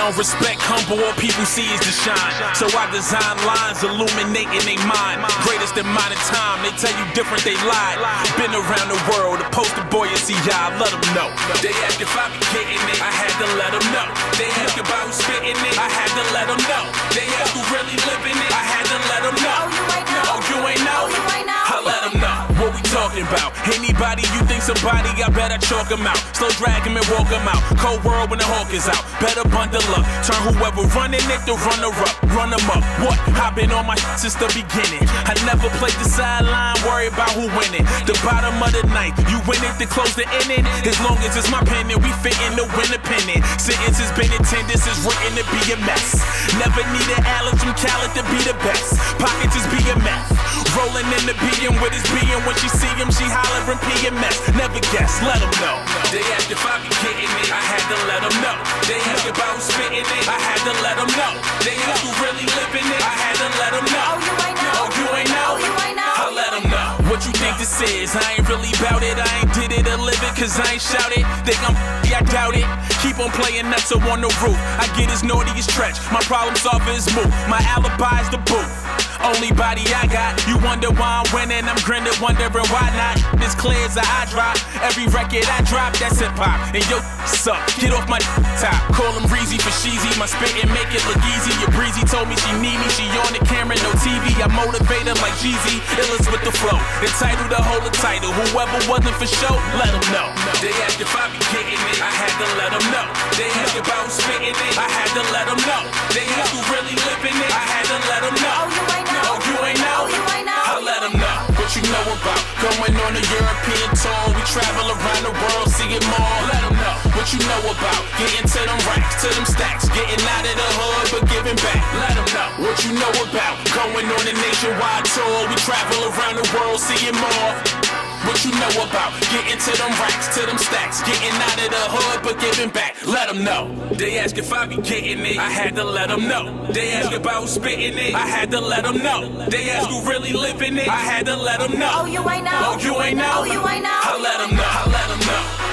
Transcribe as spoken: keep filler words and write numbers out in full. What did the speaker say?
don't respect humble, all people see is the shine. So I design lines illuminating they mind. Greatest in modern time, they tell you different, they lie. Been around the world, the poster boy is C I, let them know. They ask if I be getting it, I had to let them know. They ask about who spitting it, I had to let them know. They ask who really living it, I had to let them know. Oh, you ain't know. Oh, you ain't know. Oh, you ain't know. I let them know. What we talking about? Anybody you think somebody, I better chalk them out. Slow drag him and walk him out. Cold world when the hawk is out. Better bundle up. Turn whoever running it to runner up. Run them up. What? I've been on my since the beginning. I never played the sideline, worry about who winning. The bottom of the ninth, you win it to close the inning. As long as it's my pennant, we fitting to win a pennant. Sentences been intended, is written to be a mess. Never needed Alex from Khaled to be the best. Pockets is B M F. Rolling in the being with his being. When she see him, she hollering P M S. Never guess, let him know. They ask if I be getting it, I had to let him know. They ask about who spitting it, I had to let him know. They ask who really living it, I had to let him know. Oh, you ain't know. Oh, you ain't know. Oh, you ain't know. I let him know. What you think this is? I ain't really bout it. I ain't did it to live it, cause I ain't shout it. Think I'm I doubt it. Keep on playing nuts up on the roof. I get as naughty as stretch. My problem solver is move. My alibi is the booth. Only body I got. You wonder why I'm winning. I'm grinning, wondering why not. This clear as a eye drop. Every record I drop, that's hip hop. And yo, suck. Get off my top. Call him Reezy for Sheezy. My spittin' make it look easy. Your Breezy told me she need me. She on the camera, no T V. I motivate her like Jeezy. Illest with the flow. Entitled to hold the title. Whoever wasn't for show, let them know. They ask if I be getting it, I had to let them know. They ask about who spitting it, I had to let them know. They ask who really living it, I had to let them know. Oh, you ain't know. Oh, you ain't know. Oh, you ain't know. I let them know. What you know about going on a European tour? We travel around the world, see it more. Let them know. What you know about getting to them racks, to them stacks, getting out of the hood but giving back. Let them know. What you know about going on a nationwide tour? We travel around the world, see it more. What you know about getting to them racks, to them stacks, getting out of the hood but giving back. Let them know. They ask if I be getting it, I had to let them know. They ask about who spitting it, I had to let them know. They ask who really living it, I had to let them know. Oh, you ain't know. Oh, you ain't know. Oh, you ain't know. I let them know. I let them know.